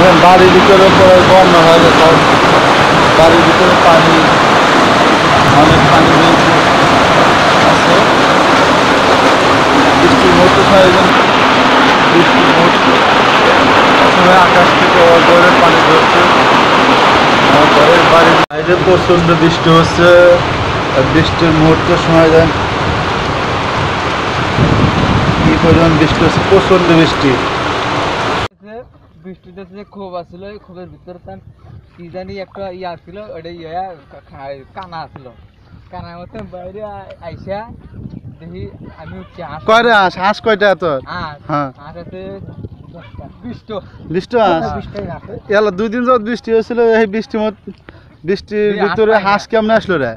বাড়ির ভিতরে পরে বন্যা হয়ে গেছে, বাড়ির ভিতরে পানি, অনেক পানি বেশি আছে। বৃষ্টির মুহূর্তে বৃষ্টির মুহূর্তে সময় আকাশ থেকে ঘরের পানি ধরছে, আমার ঘরের বাড়ির বাইরে প্রচণ্ড বৃষ্টি হচ্ছে। বৃষ্টির মুহূর্তে সময় দেন কি পরিমাণ বৃষ্টি হচ্ছে, প্রচণ্ড বৃষ্টি। বৃষ্টিতে যে ক্ষোভ আসছিল, ওই ক্ষোভের ভিতরে তার কি জানি একটা ইয়ে আসছিল, ওটা কানা আসছিল। কানার মতো বাইরে আইসা দেখি আমি উঠছি কয়টা হাঁস কয়টা তোর? হ্যাঁ আছে 20টা হাঁস। এলা 2 দিন যাবত বৃষ্টি হয়েছিল, এই বৃষ্টির ভিতরে হাঁস কেমনে আসলো রে?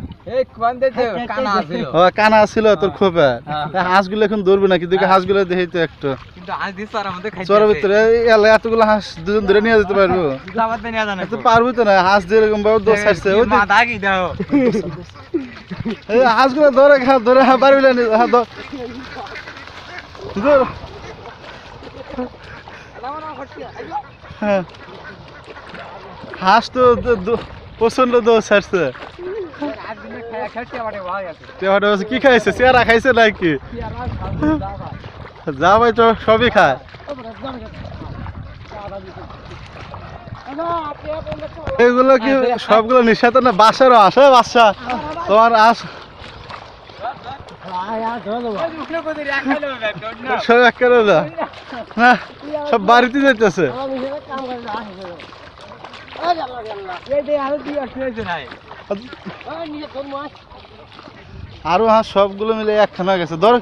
কানা ছিল তোর খোপে, হাঁসগুলো এখন ধরবে না, কিন্তু হাঁসগুলো দেখি তো একটু চরের ভিতরে এলা এতগুলো হাঁস দুজন ধরে নিয়ে যেতে পারবো? পারবো তো না, হাঁস যেরকম ভাবে দোষ ছাড়ছে হাঁসগুলো ধরে ধরে পারবি না। হাঁস তো প্রচন্ড দোষ ছাড়ছে। কি খাইছে? চেয়ারা খাইছে নাকি? যা ভাই তো সবই খায়। এগুলো কি সবগুলো নিঃস্বাত না? বাসারও আসে বাসা তোমার আস সব এক করে না, সব বাড়িতে যাইতেছে। আরো হাঁস সবগুলো মিলে একখানা গেছে। ধর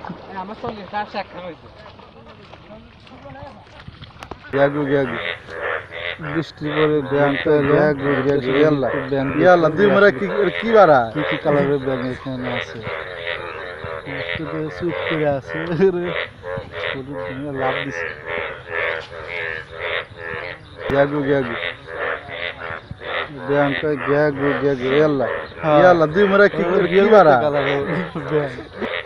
বৃষ্টি পরে দুই মারা কি বাড়া কি কালারের ব্যাগ এখানে আছে, চুপ করে আছে, লাভ দিছে। দুই মারা কি বাড়া